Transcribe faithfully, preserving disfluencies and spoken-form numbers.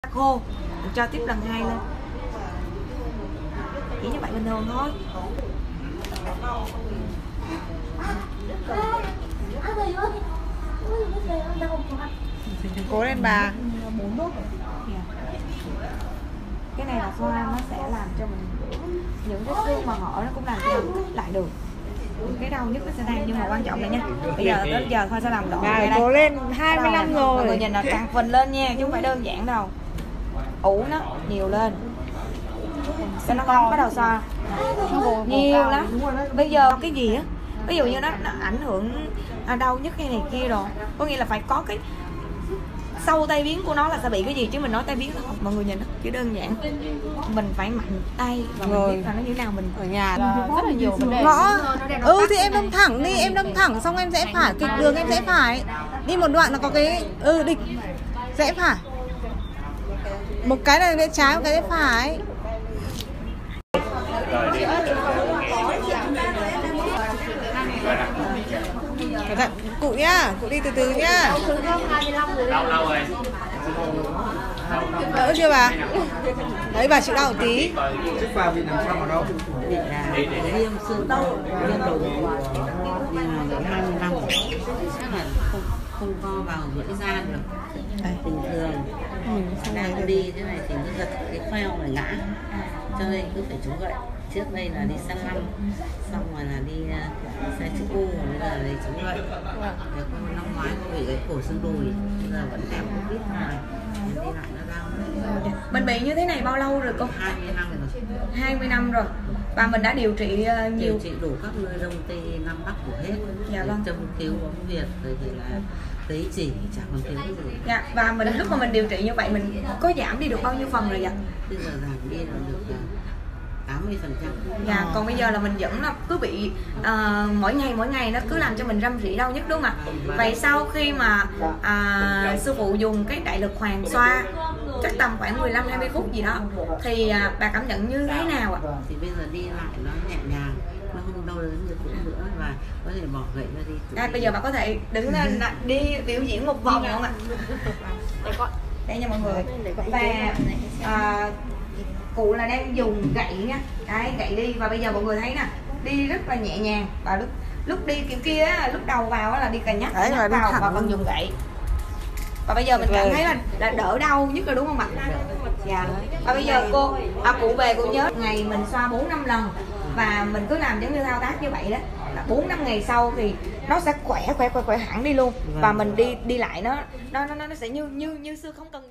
khô, mình cho tiếp lần hai lên, chỉ như vậy bình thường thôi. Cố lên bà. Cái này là xoa nó sẽ làm cho mình những cái xương mà hở nó cũng làm cho mình kích lại được. Cái đau nhất nó sẽ đang, nhưng mà quan trọng là nha. Bây giờ tới giờ Thoa sẽ làm độ Bà cố lên hai mươi lăm rồi. Mọi người nhìn là càng phình lên nha, chứ không phải đơn giản đâu. Ủ nó nhiều lên. Cho nó ngon bắt đầu xoa. Nhiều lắm. Bây giờ cái gì á? Ví dụ như nó, nó ảnh hưởng đau nhất hay này kia rồi. Có nghĩa là phải có cái sau tay biến của nó là sẽ bị cái gì, chứ mình nói tay biến không, mọi người nhìn nó chỉ đơn giản. Mình phải mạnh tay và mình biết là nó như thế nào. Mình ở nhà rất là nhiều vấn đề. Ngõ. Ừ thì em đâm thẳng đi, em đâm thẳng xong em rẽ phải, kịch đường em rẽ phải. Đi một đoạn là có cái ừ địch rẽ phải. Một cái là rẽ trái, một cái rẽ phải. Cẩn thận, cụ nhá, cụ đi từ từ nhá. Lâu lâu rồi. Đỡ chưa bà? Đấy bà chịu đau một tí. Chiếc phao bị nằm xong ở đâu? Viêm xương đau, viêm đầu nhưng mà hai mươi năm chắc là không không co vào lưỡi da được. Bình thường đang đi thế này thì nó giật cái phao này ngã, cho nên cứ phải chống gậy. Trước đây là đi săn lăm, xong rồi là đi uh, xe chữ U, bây giờ là chống gậy. Để con năm ngoái con bị cái cổ xương đùi, bây giờ vẫn kèm không biết mà đi lại nó đau. Mình bị như thế này bao lâu rồi cô? hai mươi năm rồi. hai mươi năm rồi. Và mình đã điều trị uh, nhiều. Điều trị đủ các nơi Đông Tây Nam Bắc của hết. Dạ vâng. Châm cứu bóng Việt rồi thì là tế chỉ chẳng còn thiếu cái gì. Dạ, và mình lúc mà mình điều trị như vậy mình có giảm đi được bao nhiêu phần rồi vậy? Bây giờ giảm đi là được tám mươi phần trăm. Dạ, còn bây giờ là mình vẫn là cứ bị uh, mỗi ngày mỗi ngày nó cứ làm cho mình răm rỉ đau nhất đúng không ạ? Vậy sau khi mà uh, sư phụ dùng cái đại lực hoàng xoa chắc tầm khoảng mười lăm hai mươi phút gì đó thì uh, bà cảm nhận như thế nào ạ? Thì bây giờ đi lại nó nhẹ nhàng, nó không đau đớn như cũ nữa và có thể bỏ gậy ra đi. À, bây giờ bà có thể đứng lên đi biểu diễn một vòng không ạ? Đây nha mọi người. Và uh, cụ là đang dùng gậy nha, đấy, gậy đi, và bây giờ mọi người thấy nè, đi rất là nhẹ nhàng. Và lúc lúc đi kiểu kia á, lúc đầu vào á là đi cà nhắc, đấy, nhắc vào và còn dùng gậy. Và bây giờ mình cảm thấy là là đỡ đau nhất rồi đúng không ạ? Dạ. Và bây giờ cô à, cụ về cụ nhớ ngày mình xoa bốn năm lần và mình cứ làm giống như thao tác như vậy đó, là bốn năm ngày sau thì nó sẽ khỏe khỏe khỏe khỏe hẳn đi luôn. Và mình đi đi lại nó nó nó nó sẽ như như như xưa, không cần